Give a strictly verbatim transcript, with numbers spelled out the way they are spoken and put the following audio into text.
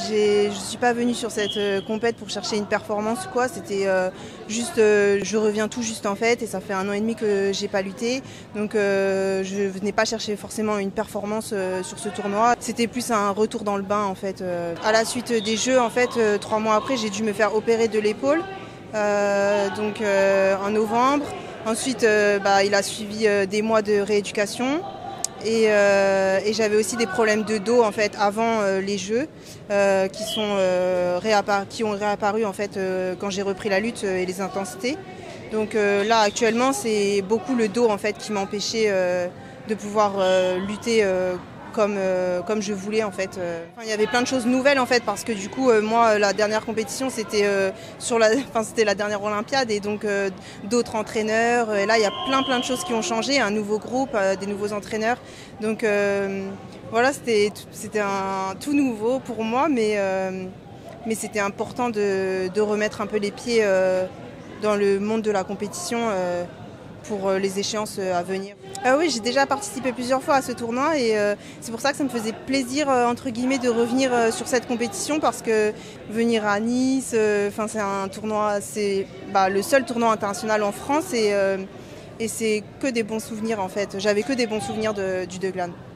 Je ne suis pas venue sur cette euh, compète pour chercher une performance ou quoi, c'était euh, juste, euh, je reviens tout juste en fait et ça fait un an et demi que j'ai pas lutté, donc euh, je venais pas chercher forcément une performance euh, sur ce tournoi. C'était plus un retour dans le bain en fait. Euh. À la suite des Jeux, en fait, euh, trois mois après, j'ai dû me faire opérer de l'épaule, euh, donc euh, en novembre. Ensuite, euh, bah, il a suivi euh, des mois de rééducation. Et, euh, et j'avais aussi des problèmes de dos en fait avant euh, les Jeux euh, qui, sont, euh, réappar- qui ont réapparu en fait euh, quand j'ai repris la lutte euh, et les intensités. Donc euh, là actuellement c'est beaucoup le dos en fait qui m'empêchait euh, de pouvoir euh, lutter euh, comme, euh, comme je voulais en fait. Enfin, il y avait plein de choses nouvelles en fait parce que du coup euh, moi la dernière compétition c'était euh, sur la, enfin, c'était la dernière Olympiade et donc euh, d'autres entraîneurs. Et là il y a plein plein de choses qui ont changé, un nouveau groupe, euh, des nouveaux entraîneurs. Donc euh, voilà, c'était, c'était un tout nouveau pour moi, mais, euh, mais c'était important de, de remettre un peu les pieds euh, dans le monde de la compétition euh, pour les échéances à venir. Ah oui, j'ai déjà participé plusieurs fois à ce tournoi et euh, c'est pour ça que ça me faisait plaisir euh, entre guillemets de revenir euh, sur cette compétition parce que venir à Nice, euh, c'est un tournoi, c'est bah, le seul tournoi international en France et, euh, et c'est que des bons souvenirs en fait. J'avais que des bons souvenirs de, du Deglan.